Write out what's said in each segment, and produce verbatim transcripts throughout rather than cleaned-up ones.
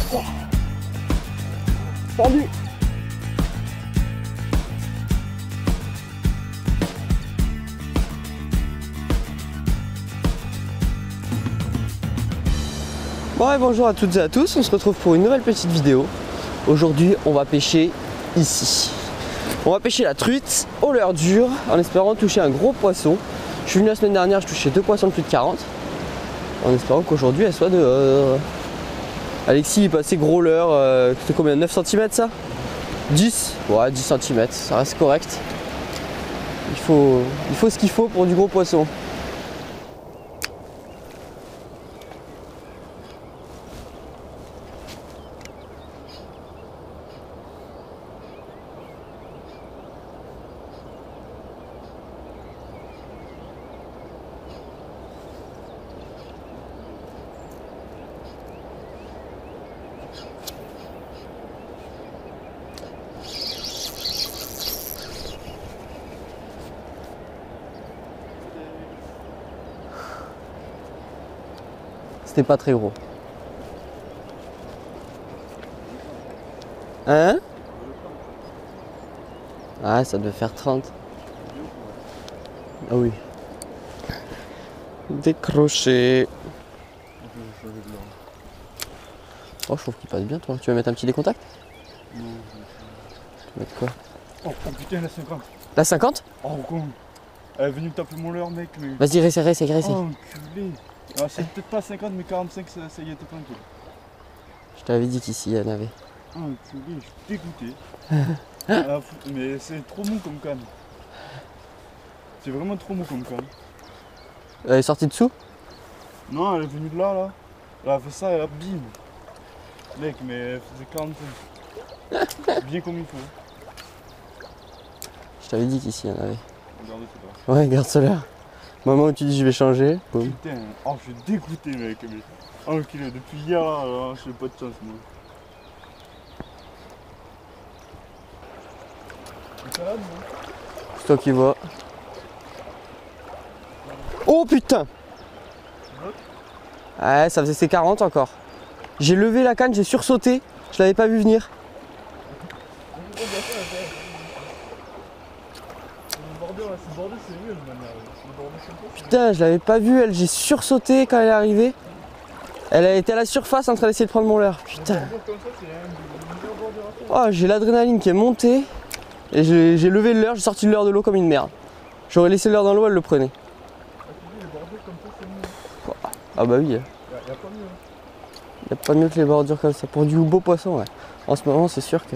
Tendu. Bon et bonjour à toutes et à tous, on se retrouve pour une nouvelle petite vidéo. Aujourd'hui on va pêcher ici. On va pêcher la truite au leurre dur en espérant toucher un gros poisson. Je suis venu la semaine dernière, je touchais deux poissons de plus de quarante. En espérant qu'aujourd'hui elle soit de... Euh... Alexis est passé gros leurre, euh... c'était combien, neuf centimètres ça? dix? Ouais, dix centimètres, ça reste correct. Il faut, il faut ce qu'il faut pour du gros poisson. C'était pas très gros. Hein? Ah, ça devait faire trente. Ah oui. Décroché. Oh, je trouve qu'il passe bien, toi. Tu vas mettre un petit décontact? Non. Tu vas mettre quoi? Oh, oh putain, la cinquante. La cinquante? Oh, con. Elle est venue me taper mon leurre, mec. Mais... Vas-y, réessaye, réessaye, réessaye. Oh, enculé. Ah, c'est peut-être pas cinquante, mais quarante-cinq, ça, ça y est, t'es tranquille. Je t'avais dit qu'ici, il y en avait. Oh, enculé, je suis dégoûté. Ah, mais c'est trop mou comme canne. C'est vraiment trop mou comme canne. Elle est sortie dessous? Non, elle est venue de là, là. Elle a fait ça, elle a bim. Mec, mais elle faisait quarante-cinq. Bien comme il faut. Je t'avais dit qu'ici, il y en avait. Regardez ça. Ouais, garde cela. Au moment où tu dis je vais changer. Boum. Putain, oh, je suis dégoûté, mec. Mais... Oh, enculé, depuis hier, là, là j'ai pas de chance, moi. C'est toi qui vois. Oh putain! Ouais, ça faisait ses quarante encore. J'ai levé la canne, j'ai sursauté. Je l'avais pas vu venir. Putain, je l'avais pas vue, elle, j'ai sursauté quand elle est arrivée. Elle a été à la surface en train d'essayer de prendre mon leurre. Putain. Oh, j'ai l'adrénaline qui est montée. Et j'ai levé le leurre, j'ai sorti le leurre de l'eau comme une merde. J'aurais laissé le leurre dans l'eau, elle le prenait. Ah bah oui. Il n'y a pas mieux que les bordures comme ça. Pour du beau poisson, ouais. En ce moment, c'est sûr que...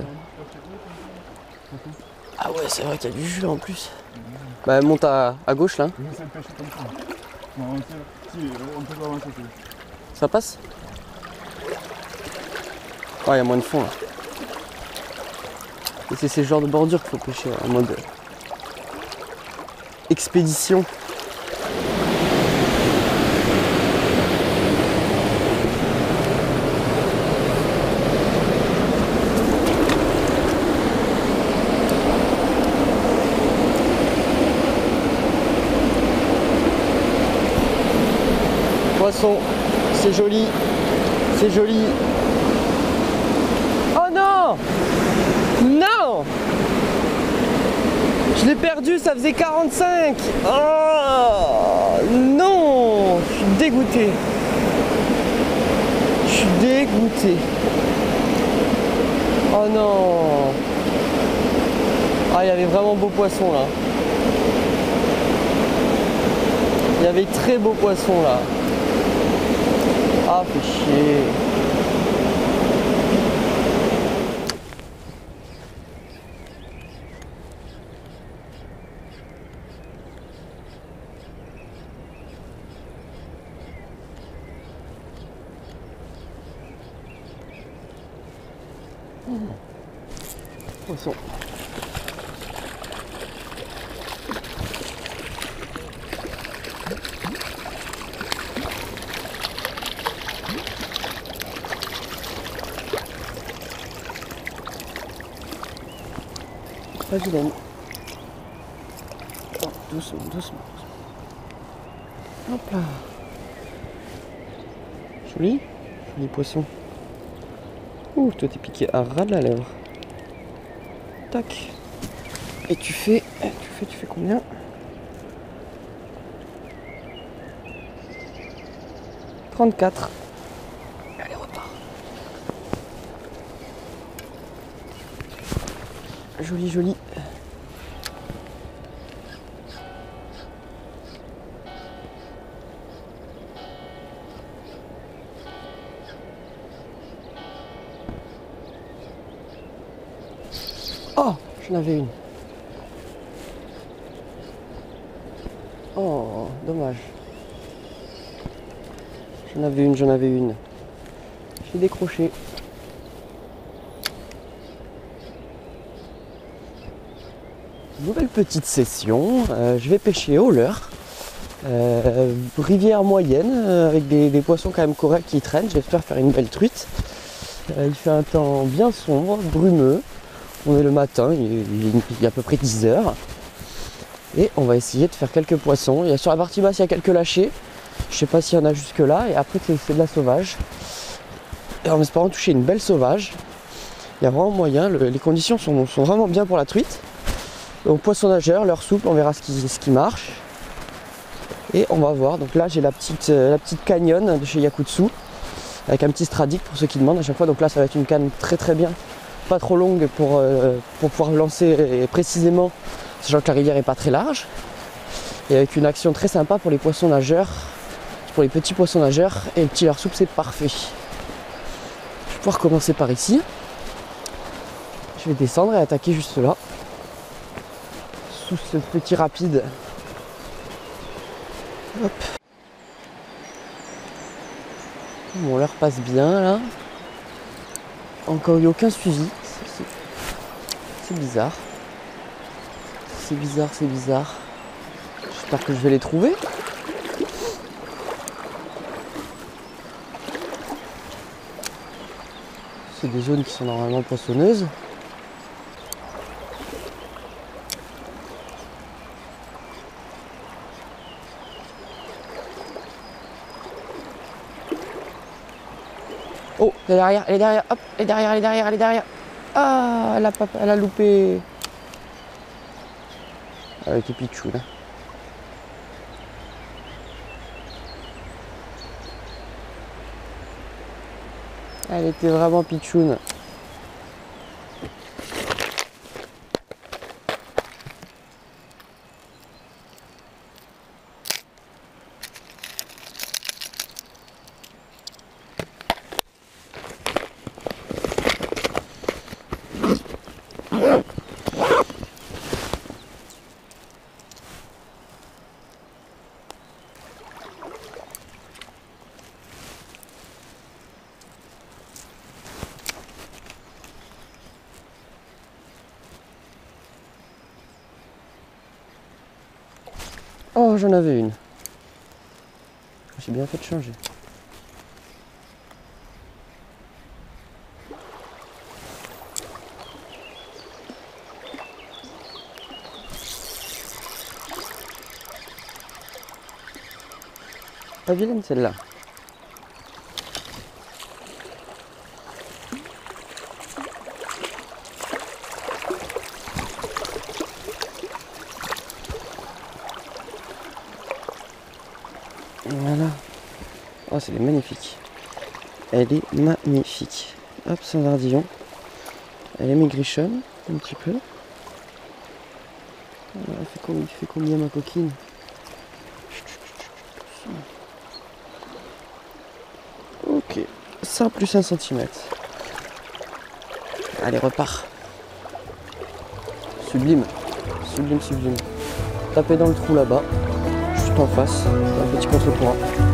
Ah ouais, c'est vrai qu'il y a du jus en plus. Bah monte à, à gauche là. Ça passe? Ah, il y a moins de fond là. Et c'est ces genres de bordures qu'il faut pêcher en mode expédition. Poisson, c'est joli, c'est joli. Oh non! Non! Je l'ai perdu, ça faisait quarante-cinq. Oh non! Je suis dégoûté. Je suis dégoûté. Oh non! Ah, il y avait vraiment beau poisson là. Il y avait très beau poisson là. Ah, fait chier. Poisson. Pas vilaine. Oh, doucement, doucement. Hop là. Joli, joli poisson. Ouh, toi t'es piqué à ras de la lèvre. Tac. Et tu fais, tu fais, tu fais combien? trente-quatre. Allez, repars. Joli, joli. Oh, j'en avais une. Oh, dommage. J'en avais une, j'en avais une. J'ai décroché. Nouvelle petite session. Euh, je vais pêcher au leurre. Euh, rivière moyenne, euh, avec des, des poissons quand même corrects qui traînent. J'espère faire une belle truite. Euh, il fait un temps bien sombre, brumeux. On est le matin, il est, il est à peu près dix heures. Et on va essayer de faire quelques poissons. Il y a, sur la partie basse, il y a quelques lâchés. Je sais pas s'il y en a jusque là. Et après, c'est de la sauvage. Et en espérant toucher une belle sauvage, il y a vraiment moyen. Le, les conditions sont, sont vraiment bien pour la truite. Donc poisson nageur, leur souple, on verra ce qui, ce qui marche. Et on va voir. Donc là, j'ai la petite, euh, la petite canyon de chez Yakutsu. Avec un petit stradic pour ceux qui demandent à chaque fois. Donc là, ça va être une canne très très bien. Pas trop longue pour, euh, pour pouvoir lancer précisément, sachant que la rivière n'est pas très large. Et avec une action très sympa pour les poissons nageurs, pour les petits poissons nageurs. Et le petit leurre souple, c'est parfait. Je vais pouvoir commencer par ici. Je vais descendre et attaquer juste là. Sous ce petit rapide. Hop. Bon, l'heure passe bien là. Encore eu aucun suivi. C'est bizarre. C'est bizarre, c'est bizarre. J'espère que je vais les trouver. C'est des zones qui sont normalement poissonneuses. Oh, elle est derrière, elle est derrière, hop, elle est derrière, elle est derrière, elle est derrière. Ah, elle a, pas, elle a loupé. Elle était pitchoune. Elle était vraiment pitchoune. Oh, j'en avais une. J'ai bien fait de changer. Pas vilaine celle-là. Voilà. Oh, c'est magnifique. Elle est magnifique. Hop, sans ardillon. Elle est maigrichonne, un petit peu. Elle fait combien, fait combien ma coquine? Ok, ça plus un centimètre. Allez, repart. Sublime, sublime, sublime. Tapez dans le trou là-bas, juste en face, un petit contre-courant.